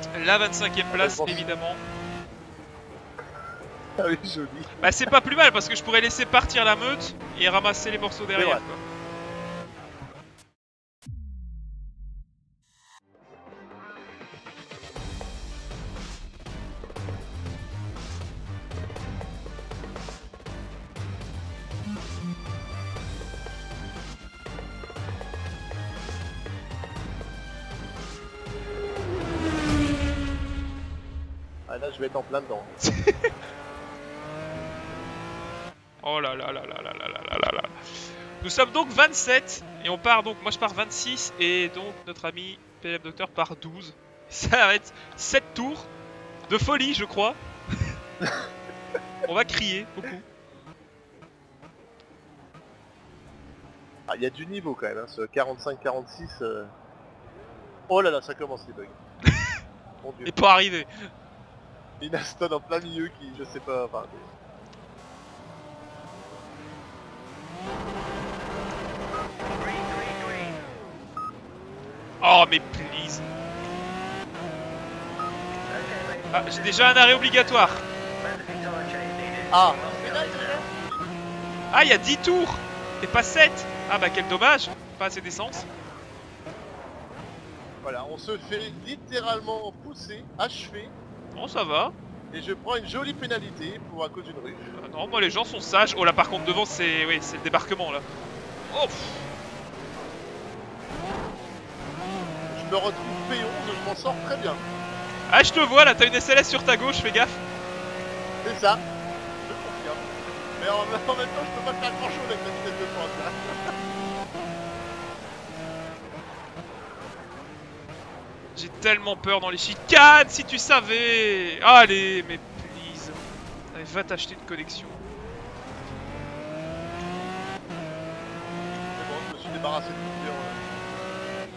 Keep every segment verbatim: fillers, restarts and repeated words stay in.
La vingt-cinquième place, Ah, bah, évidemment. Ah oui, joli. Bah c'est pas plus mal parce que je pourrais laisser partir la meute et ramasser les morceaux derrière, quoi. Ah là, je vais être en plein dedans. Oh là là là là là là là là là. Nous sommes donc vingt-sept et on part donc, moi je pars vingt-six et donc notre ami P L M Docteur part douze. Ça va être sept tours de folie, je crois. On va crier beaucoup. Ah, il y a du niveau quand même, hein, ce quarante-cinq quarante-six. Euh... Oh là là, ça commence les bugs. Mon dieu. Et pas arrivé. Une Aston en plein milieu qui, je sais pas, enfin... Oh mais please. Ah, j'ai déjà un arrêt obligatoire. Ah, Ah, il y a dix tours et pas sept. Ah bah quel dommage. Pas assez d'essence. voilà, on se fait littéralement pousser, achever, Bon, ça va. et je prends une jolie pénalité pour à cause d'une ruche. Ah non, moi les gens sont sages. Oh là par contre devant c'est oui, c'est le débarquement là. Oh pff. Je me retrouve P onze, je m'en sors très bien. Ah je te vois là, t'as une S L S sur ta gauche, fais gaffe. C'est ça, je confirme. Mais en, en même temps, je peux pas faire grand chose avec la vitesse de pointe là. J'ai tellement peur dans les chicanes, si tu savais. Allez, mais please. Allez, va t'acheter une connexion. C'est bon, je me suis débarrassé de tout bien. Ouais.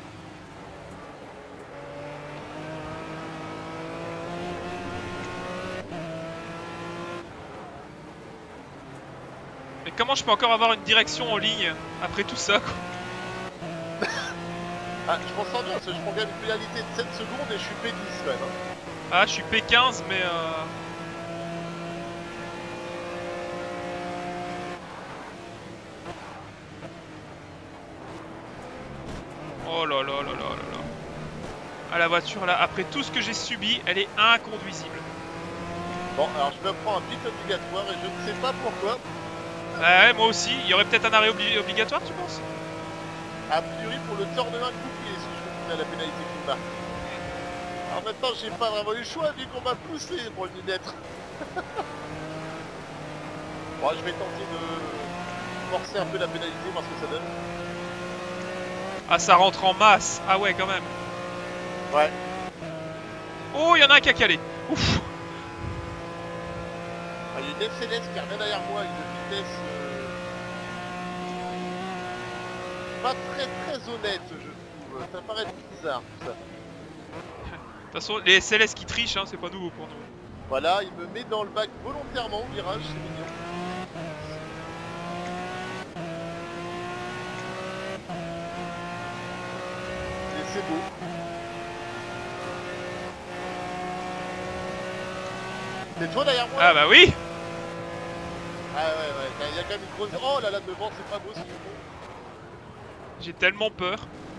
Mais comment je peux encore avoir une direction en ligne après tout ça, quoi? Ah, je m'en sors bien parce que je prends bien une pénalité de sept secondes et je suis P dix quand même. Hein. Ah, je suis P quinze, mais euh... oh là là là là là là. Ah, la voiture là, après tout ce que j'ai subi, elle est inconduisible. Bon, alors je me prends un pic obligatoire et je ne sais pas pourquoi. Ah ouais, moi aussi. Il y aurait peut-être un arrêt obli obligatoire, tu penses? A priori pour le tour de main couplé, si je continue à la pénalité qu'il marque. Alors maintenant, j'ai pas vraiment eu le choix vu qu'on m'a poussé pour le minette. Bon, je vais tenter de forcer un peu la pénalité, voir ce que ça donne. Ah, ça rentre en masse. Ah ouais, quand même. Ouais. Oh, il y en a un qui a calé. Ouf. Ah, il y a une F L S qui revient derrière moi avec une vitesse euh... pas très très honnête, je trouve. Ça paraît bizarre tout ça. De toute façon, les S L S qui trichent, hein, c'est pas nouveau pour nous. Voilà, il me met dans le bac volontairement au virage, c'est mignon. Et c'est beau. C'est toi derrière moi? Ah bah oui. Ah ouais, ouais, il y a quand même une grosse... Oh là là, devant, c'est pas beau ce qu'il faut. J'ai tellement peur.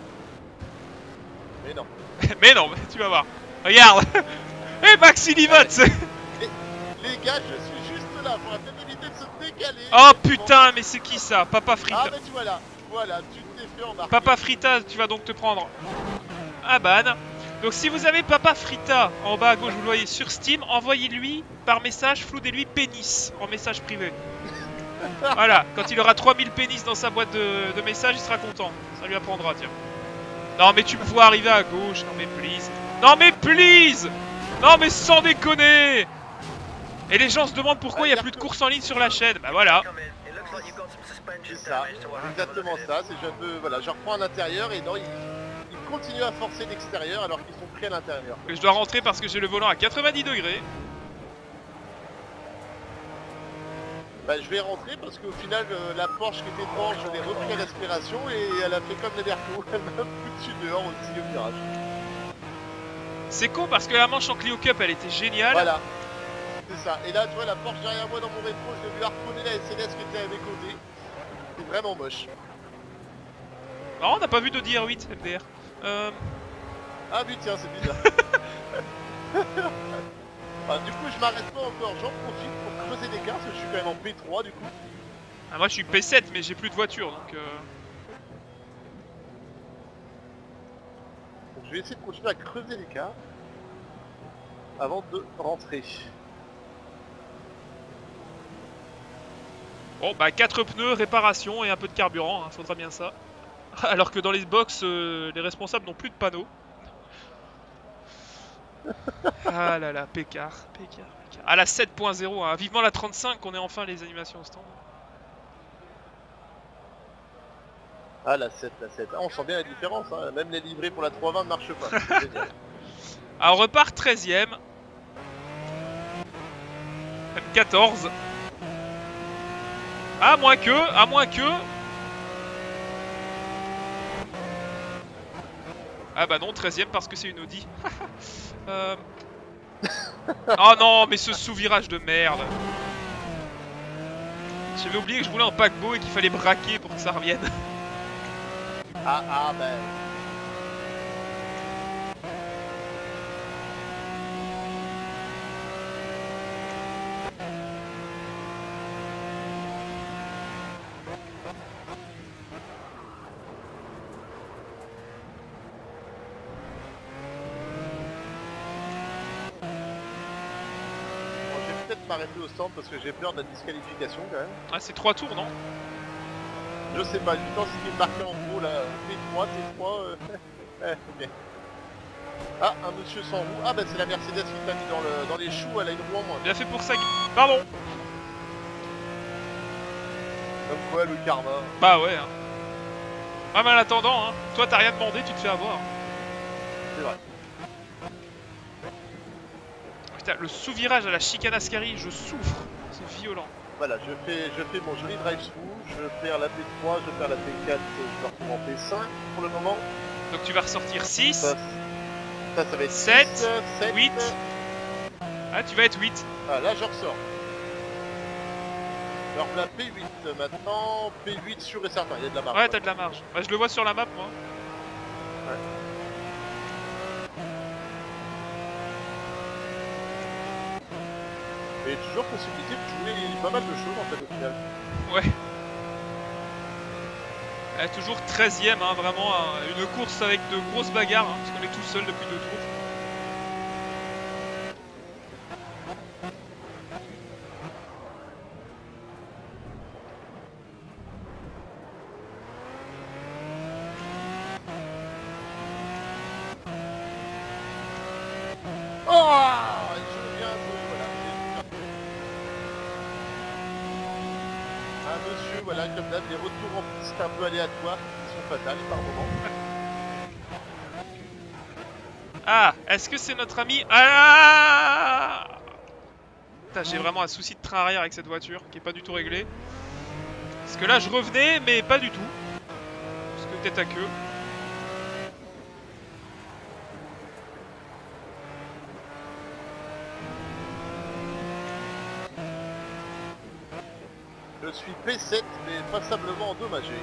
Mais non. Mais non, tu vas voir. Regarde. Eh, Maxi Livotte. Les, les gars, je suis juste là pour la peine éviter de se décaler. Oh putain, mais c'est qui ça? Papa Frita. Ah mais tu vois là, voilà, tu t'es fait embarquer. Papa Frita, tu vas donc te prendre un ban. Donc si vous avez Papa Frita en bas à gauche, vous le voyez sur Steam, envoyez-lui par message, floudez-lui pénis en message privé. Voilà, quand il aura trois mille pénis dans sa boîte de, de messages, il sera content. Ça lui apprendra, tiens. Non mais tu me vois arriver à gauche, non mais please. Non mais please. Non mais sans déconner. Et les gens se demandent pourquoi il n'y a plus de course en ligne sur la chaîne. Bah voilà. C'est ça, exactement ça, c'est je veux, voilà, je reprends à l'intérieur et non, ils, ils continuent à forcer l'extérieur alors qu'ils sont pris à l'intérieur. Je dois rentrer parce que j'ai le volant à quatre-vingt-dix degrés. Bah je vais rentrer parce qu'au final euh, la Porsche qui était devant, je l'ai repris à l'aspiration et elle a fait comme les Mercos, elle m'a foutu dehors aussi au virage. C'est con parce que la manche en Clio Cup, elle était géniale. Voilà. C'est ça. Et là, tu vois, la Porsche derrière moi dans mon rétro, je l'ai vu harponner la S L S qui était à mes côtés. C'est vraiment moche. Non, on n'a pas vu d'Audi R huit M D R. Euh... Ah oui, tiens, c'est bizarre. Enfin, du coup, je m'arrête pas encore. J'en profite pour creuser l'écart parce que je suis quand même en P trois du coup. Ah, moi, je suis P sept, mais j'ai plus de voiture, donc... Euh... Donc, je vais essayer de continuer à creuser l'écart avant de rentrer. Bon, bah quatre pneus, réparation et un peu de carburant, hein, faudra bien ça. Alors que dans les box, euh, les responsables n'ont plus de panneaux. Ah là là, Pécard, Pécard, Pécard. Ah la sept point zéro, hein. Vivement la trente-cinq, on est enfin les animations au stand. Ah la sept, la sept. Ah, on sent bien la différence, hein. Même les livrets pour la trois vingt ne marchent pas. Alors on repart treizième. M quatorze. À moins que, à moins que... Ah bah non, treizième parce que c'est une Audi. euh... Oh non, mais ce sous-virage de merde. J'avais oublié que je roulais en paquebot et qu'il fallait braquer pour que ça revienne. Ah ah ben... m'arrêter au stand parce que j'ai peur de la disqualification quand même. Ah, c'est trois tours, non? Je sais pas, du temps ce qui est marqué en gros là, P trois, T trois, euh... ouais, ok. Ah, un monsieur sans roue. Ah bah c'est la Mercedes qui t'a mis dans, le... dans les choux, elle a une roue en moins. Bien fait pour ça, pardon. Comme quoi le karma. Bah ouais. Hein. Ah mais en attendant, hein, toi t'as rien demandé, tu te fais avoir. C'est vrai. Putain, le sous-virage à la chicane Ascari, je souffre. C'est violent. Voilà, je fais, je fais mon joli drive-through, je perds la P trois, je perds la P quatre, je me retrouve en P cinq pour le moment. Donc tu vas ressortir six. Ça, ça, ça va être sept, six, sept, huit. Ah, tu vas être huit. Ah, là je ressors. Alors la P huit maintenant, P huit sûr et certain, il y a de la marge. Ouais, t'as de la marge. Bah, je le vois sur la map, moi. Ouais. Et toujours possibilité de jouer pas mal de choses en fait au final. Ouais. Elle est toujours treizième, hein, vraiment hein, une course avec de grosses bagarres, hein, parce qu'on est tout seul depuis deux tours. Oh, je viens de... Voilà. Un monsieur, voilà, comme d'hab, les retours en piste un peu aléatoires qui sont fatales par moment. Ah, est-ce que c'est notre ami? Ah, putain, j'ai vraiment un souci de train arrière avec cette voiture qui est pas du tout réglé. Parce que là je revenais mais pas du tout. Parce que tête à queue. Je suis P sept mais passablement endommagé.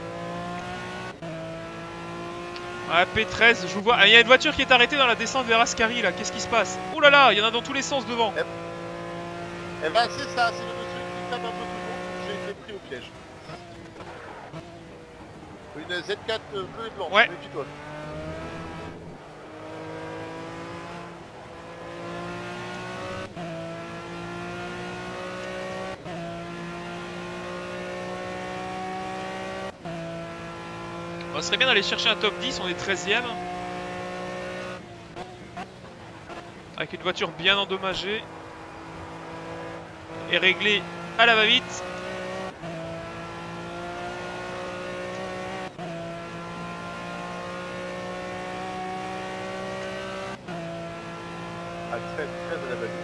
Ah, P treize, je vous vois. Ah, il y a une voiture qui est arrêtée dans la descente vers Ascari là. Qu'est-ce qui se passe? Oh là là, il y en a dans tous les sens devant. Eh, eh ben c'est ça, c'est le monsieur qui tape un peu tout le monde. J'ai été pris au piège. Une Z quatre bleue et blanche, ouais. méfie-toi. On serait bien d'aller chercher un top dix, on est treizième. Avec une voiture bien endommagée. Et réglée à la va-vite. Ah, très très à la va-vite.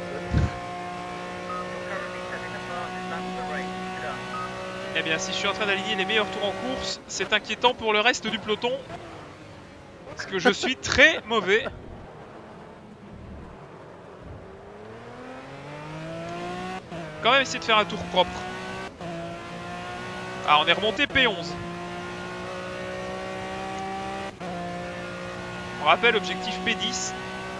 Eh bien, si je suis en train d'aligner les meilleurs tours en course, c'est inquiétant pour le reste du peloton. Parce que je suis très mauvais. quand même essayer de faire un tour propre. Ah, on est remonté P onze. On rappelle, objectif P dix.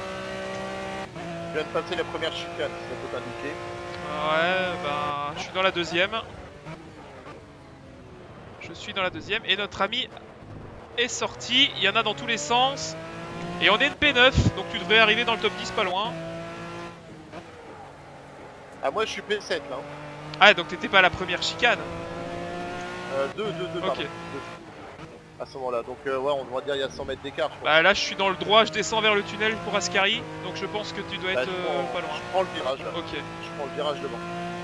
Je viens de passer la première chicane, ça peut t'indiquer. Ouais, ben, je suis dans la deuxième. Je suis dans la deuxième. Et notre ami est sorti. Il y en a dans tous les sens. Et on est de P neuf, donc tu devrais arriver dans le top dix pas loin. Ah, moi je suis P sept là. Ah, donc t'étais pas à la première chicane. Euh, deux, deux, deux, pardon. Ok. Deux. À ce moment-là, donc euh, ouais, on devrait dire il y a cent mètres d'écart. Bah là, je suis dans le droit, je descends vers le tunnel pour Ascari. Donc je pense que tu dois Bah, être je, euh, prends, pas loin. je prends le virage là. Ok. Je prends le virage devant.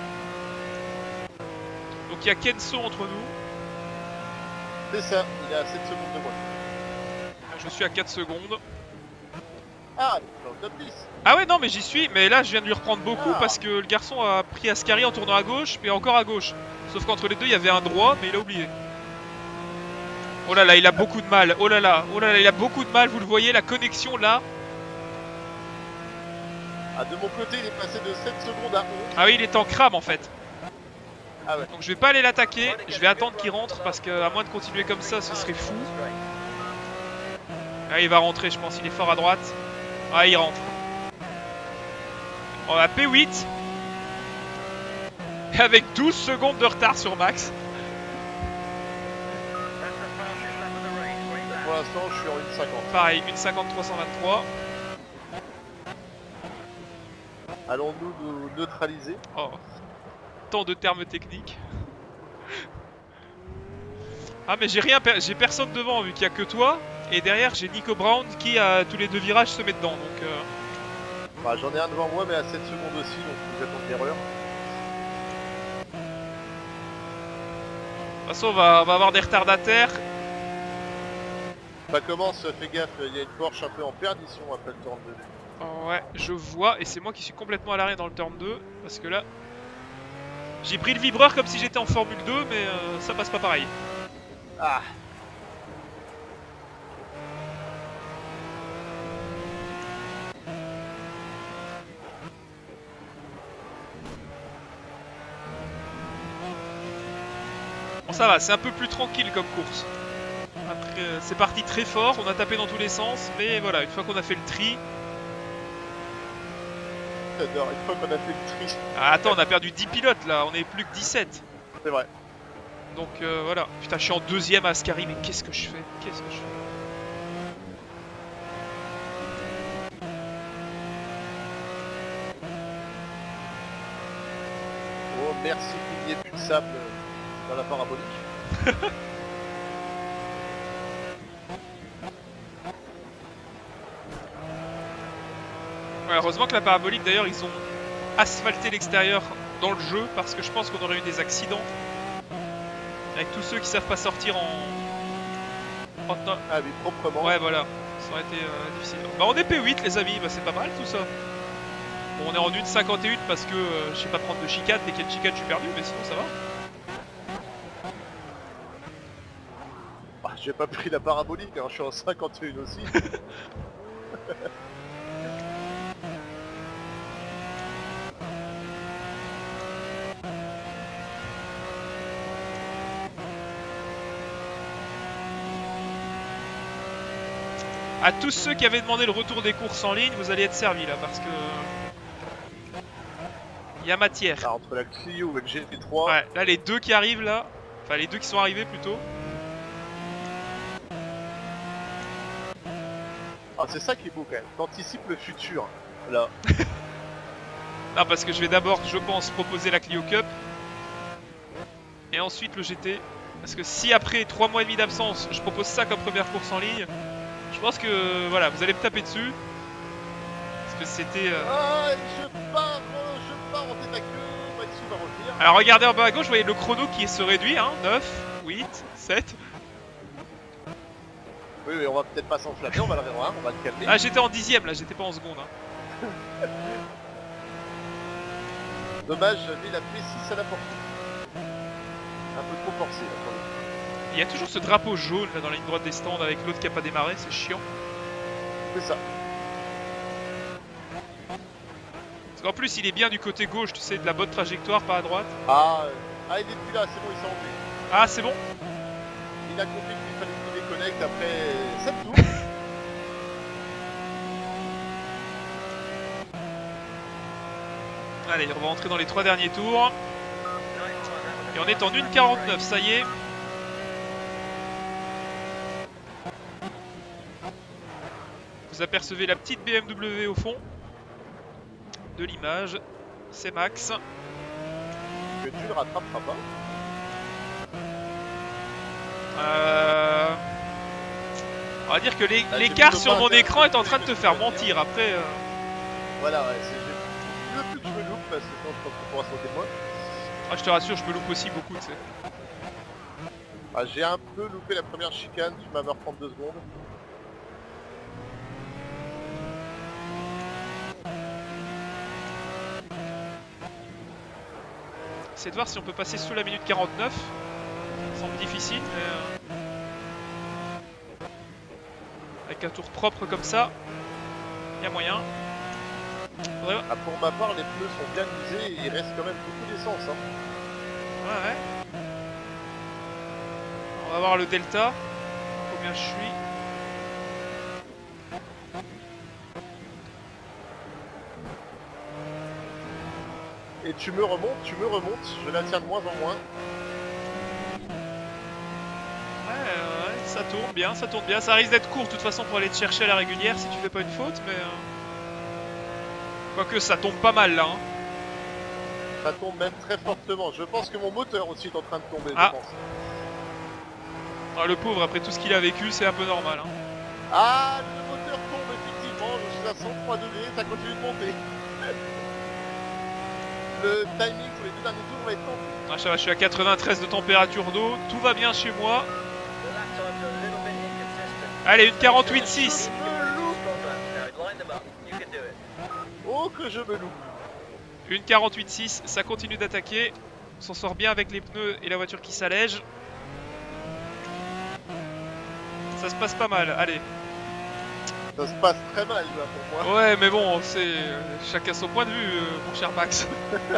Donc il y a Kenso entre nous. C'est ça, il est à sept secondes de moi. Je suis à quatre secondes. Ah, dans le top dix. Ah ouais, non, mais j'y suis. Mais là, je viens de lui reprendre beaucoup Ah. parce que le garçon a pris Ascari en tournant à gauche, puis encore à gauche. Sauf qu'entre les deux, il y avait un droit, mais il a oublié. Oh là là, il a beaucoup de mal. Oh là là, oh là là, il a beaucoup de mal. Vous le voyez, la connexion là. Ah, de mon côté, il est passé de sept secondes à onze. Ah oui, il est en crame en fait. Ah ouais. Donc je vais pas aller l'attaquer. Je vais attendre qu'il rentre parce que à moins de continuer comme ça, ce serait fou. Ah, il va rentrer, je pense. Il est fort à droite. Ah, il rentre. On a P huit. Avec douze secondes de retard sur Max. Pour l'instant, je suis en une cinquante. Pareil, une cinquante-trois cent vingt-trois. Allons-nous nous neutraliser? Oh. Tant de termes techniques. Ah, mais j'ai rien, per j'ai personne devant vu qu'il y a que toi. Et derrière, j'ai Nico Brown qui, à tous les deux virages, se met dedans. Donc, euh... bah, j'en ai un devant moi, mais à sept secondes aussi, donc vous êtes en erreur. De toute façon, on va, on va avoir des retardataires. Ça commence, fais gaffe, il y a une Porsche un peu en perdition après le turn deux. Oh, ouais, je vois. Et c'est moi qui suis complètement à l'arrêt dans le turn deux. Parce que là, j'ai pris le vibreur comme si j'étais en Formule deux, mais euh, ça passe pas pareil. Ah. Bon, ça va, c'est un peu plus tranquille comme course. Après, euh, c'est parti très fort, on a tapé dans tous les sens, mais voilà, une fois qu'on a fait le tri... J'adore, une fois qu'on a fait le tri. Ah, attends, on a perdu dix pilotes là, on est plus que dix-sept. C'est vrai. Donc euh, voilà. Putain, je suis en deuxième à Ascari, mais qu'est-ce que je fais? Qu'est-ce que je fais? Oh, merci qu'il n'y ait plus de sable dans la parabolique. Ouais, heureusement que la parabolique, d'ailleurs, ils ont asphalté l'extérieur dans le jeu, parce que je pense qu'on aurait eu des accidents. Avec tous ceux qui savent pas sortir en... en... Ah oui, proprement. Ouais, voilà. Ça aurait été euh, difficile. Bah, on est P huit, les amis. Bah, c'est pas mal, tout ça. Bon, on est en une cinquante et un parce que euh, je sais pas prendre de chicane. Dès qu'il y a une chicane, je suis perdu, mais sinon, ça va. Ah, j'ai pas pris la parabolique, hein, je suis en cinquante et un aussi. À tous ceux qui avaient demandé le retour des courses en ligne, vous allez être servis là parce que il y a matière. Ah, entre la Clio et le G T trois. Ouais, là les deux qui arrivent là, enfin les deux qui sont arrivés plutôt. Ah, c'est ça qui est beau quand même. T'anticipes le futur. Là. Non, parce que je vais d'abord, je pense, proposer la Clio Cup et ensuite le G T. Parce que si après trois mois et demi d'absence, je propose ça comme première course en ligne, je pense que voilà, vous allez me taper dessus. Parce que c'était. Euh... Ah, je pars, je pars en tête à queue. Maxou va revenir. Alors regardez en bas à gauche, vous voyez le chrono qui se réduit, hein, neuf, huit, sept. Oui, oui, on va peut-être pas s'enflammer, on va le revoir, on va le calmer. Ah, j'étais en dixième là, j'étais pas en seconde. Hein. Dommage, j'avais la P six à la portée. Un peu trop forcé là pour le coup. Il y a toujours ce drapeau jaune là dans la ligne droite des stands avec l'autre qui a pas démarré, c'est chiant. C'est ça. Parce qu'en plus, il est bien du côté gauche, tu sais, de la bonne trajectoire, pas à droite. Ah, euh, ah il est plus là, c'est bon, il s'est rendu. Ah, c'est bon. Il a compris qu'il fallait qu'il déconnecte après sept tours. Allez, on va entrer dans les trois derniers tours. Et on est en une quarante-neuf, ça y est. Vous apercevez la petite B M W au fond de l'image. C'est Max. Que tu le rattraperas pas. Euh... On va dire que Ah, l'écart tu peux sur pas mon faire écran est en tout train de ce te que faire tu vas dire. mentir. Après, euh... Voilà, ouais, c'est je veux plus que je me loupe parce que sinon je pense qu'on pourra sauter moi. ah, je te rassure, je me loupe aussi beaucoup, tu sais. Ah, j'ai un peu loupé la première chicane, tu m'avais reprendre deux secondes. C'est de voir si on peut passer sous la minute quarante-neuf. Ça semble difficile, mais... euh, avec un tour propre comme ça, il y a moyen. Faudrait... Ah, pour ma part, les pneus sont bien usés et il reste quand même beaucoup d'essence. Hein. Ouais, ouais. On va voir le delta. Combien je suis. Et tu me remontes, tu me remontes, je la tiens de moins en moins. Ouais, ouais, ça tourne bien, ça tourne bien. Ça risque d'être court de toute façon pour aller te chercher à la régulière si tu fais pas une faute, mais... Euh... Quoique ça tombe pas mal là. Hein. Ça tombe même très fortement. Je pense que mon moteur aussi est en train de tomber, Ah. je pense. Ah, le pauvre, après tout ce qu'il a vécu, c'est un peu normal. Hein. Ah, le moteur tombe effectivement, je suis à cent trois degrés, ça continue de monter. Le timing pour les deux derniers tours va être tendu. Ah, ça va, je suis à quatre-vingt-treize de température d'eau, tout va bien chez moi. Allez, une quarante-huit six. Oh, que je me loupe. Une quarante-huit six, ça continue d'attaquer. On s'en sort bien avec les pneus et la voiture qui s'allège. Ça se passe pas mal, allez. Ça se passe très mal là pour moi. Ouais, mais bon, c'est euh, chacun son point de vue, euh, mon cher Max.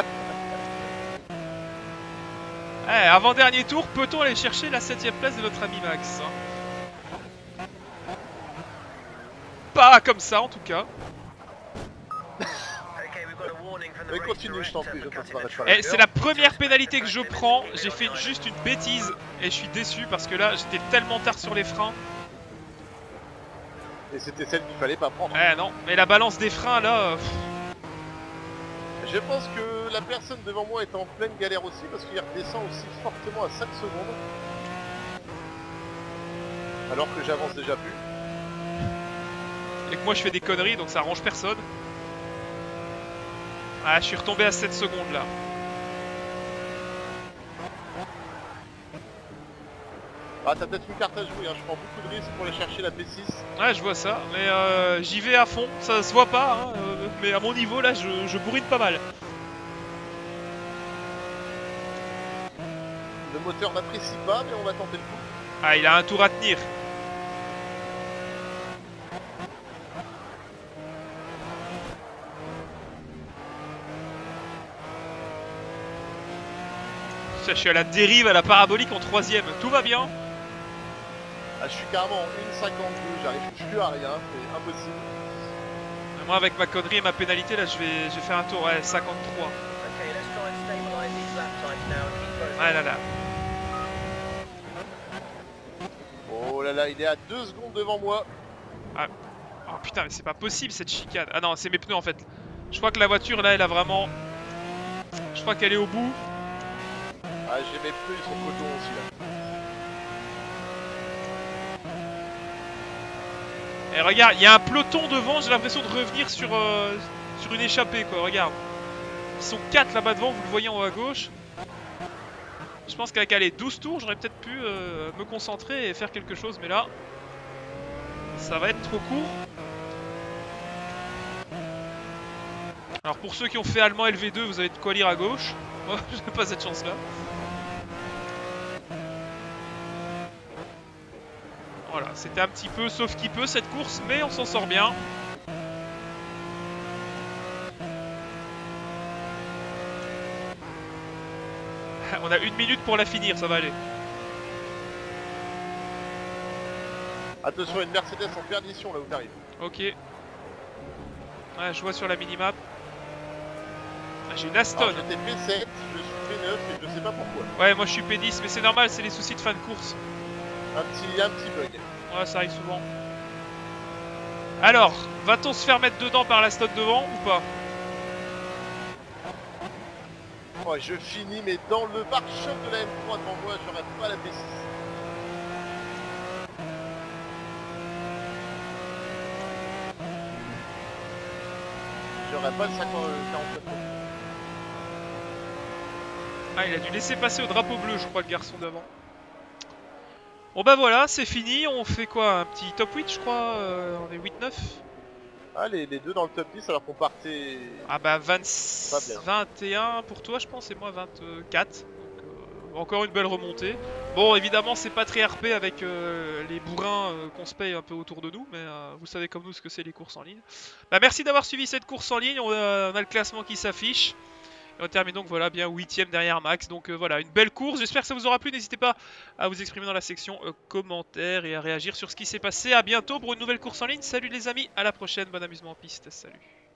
Eh, avant-dernier tour, peut-on aller chercher la septième place de notre ami Max? Pas comme ça, en tout cas. Mais continue, je t'en prie, je ne t'arrête pas. Eh, c'est la première pénalité que je prends. J'ai fait juste une bêtise et je suis déçu parce que là, j'étais tellement tard sur les freins. Et c'était celle qu'il fallait pas prendre. Eh non, mais la balance des freins là... euh, pff. Je pense que la personne devant moi est en pleine galère aussi parce qu'il redescend aussi fortement à cinq secondes. Alors que j'avance déjà plus. Et que moi je fais des conneries donc ça arrange personne. Ah, je suis retombé à sept secondes là. Ah, t'as peut-être une carte à jouer, hein. Je prends beaucoup de risques pour aller chercher la P six. Ouais, je vois ça, mais euh, j'y vais à fond, ça se voit pas, hein, euh, mais à mon niveau là, je, je bourrine pas mal. Le moteur n'apprécie pas, mais on va tenter le coup. Ah, il a un tour à tenir. Ça, je suis à la dérive, à la parabolique en troisième, tout va bien. Ah, je suis carrément en une cinquante-deux, j'arrive plus à rien, c'est impossible. Moi, avec ma connerie et ma pénalité, là, je vais, je vais faire un tour, ouais, cinquante-trois. Ah là là. Oh là là, il est à deux secondes devant moi. Oh putain, mais c'est pas possible cette chicane. Ah non, c'est mes pneus en fait. Je crois que la voiture là, elle a vraiment... Je crois qu'elle est au bout. Ah, j'ai mes pneus, ils sont coton aussi là. Et regarde, il y a un peloton devant, j'ai l'impression de revenir sur, euh, sur une échappée quoi, regarde. Ils sont quatre là-bas devant, vous le voyez en haut à gauche. Je pense qu'avec les douze tours, j'aurais peut-être pu euh, me concentrer et faire quelque chose, mais là, ça va être trop court. Alors pour ceux qui ont fait allemand L V deux, vous avez de quoi lire à gauche. Moi, j'ai pas cette chance-là. Voilà, c'était un petit peu sauf qui peut cette course, mais on s'en sort bien. on a une minute pour la finir, ça va aller. Attention, une Mercedes en perdition là où t'arrives. Ok. Ouais, je vois sur la minimap. Ah, j'ai une Aston. Alors, j'étais P sept, je suis P neuf et je sais pas pourquoi. Ouais, moi je suis P dix, mais c'est normal, c'est les soucis de fin de course. Un petit, un petit bug. Ouais, ça arrive souvent. Alors, va-t-on se faire mettre dedans par l'Aston devant ou pas? Oh, je finis, mais dans le pare-choc de la M trois devant moi, j'aurais pas la P six. J'aurais pas le cinquante quarante-neuf. Ah, il a dû laisser passer au drapeau bleu, je crois, le garçon d'avant. Bon bah voilà, c'est fini, on fait quoi? Un petit top huit, je crois, euh, on est huit neuf. Ah, les, les deux dans le top dix alors qu'on partait... Ah bah vingt, Pas bien. vingt et un pour toi, je pense, et moi vingt-quatre. Donc, euh, encore une belle remontée. Bon, évidemment, c'est pas très R P avec euh, les bourrins euh, qu'on se paye un peu autour de nous, mais euh, vous savez comme nous ce que c'est les courses en ligne. Bah merci d'avoir suivi cette course en ligne, on a, on a le classement qui s'affiche. Et on termine donc voilà bien huitième derrière Max. Donc euh, voilà, une belle course. J'espère que ça vous aura plu. N'hésitez pas à vous exprimer dans la section euh, commentaires et à réagir sur ce qui s'est passé. A bientôt pour une nouvelle course en ligne. Salut les amis, à la prochaine. Bon amusement en piste. Salut.